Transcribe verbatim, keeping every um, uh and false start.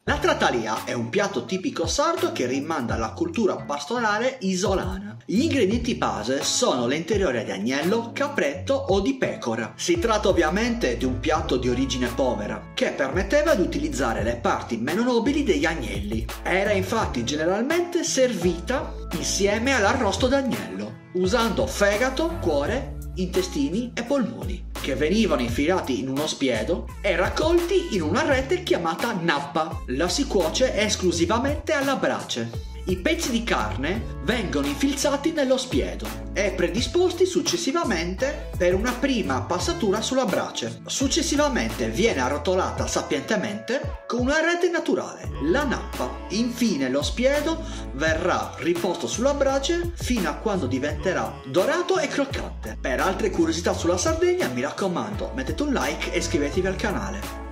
La tratalia è un piatto tipico sardo che rimanda alla cultura pastorale isolana. Gli ingredienti base sono l'interiore di agnello, capretto o di pecora. Si tratta ovviamente di un piatto di origine povera, che permetteva di utilizzare le parti meno nobili degli agnelli. Era infatti generalmente servita insieme all'arrosto d'agnello, usando fegato, cuore, intestini e polmoni, che venivano infilati in uno spiedo e raccolti in una rete chiamata nappa. La si cuoce esclusivamente alla brace. I pezzi di carne vengono infilzati nello spiedo e predisposti successivamente per una prima passatura sulla brace. Successivamente viene arrotolata sapientemente con una rete naturale, la nappa. Infine lo spiedo verrà riposto sulla brace fino a quando diventerà dorato e croccante. Per altre curiosità sulla Sardegna, mi raccomando, mettete un like e iscrivetevi al canale.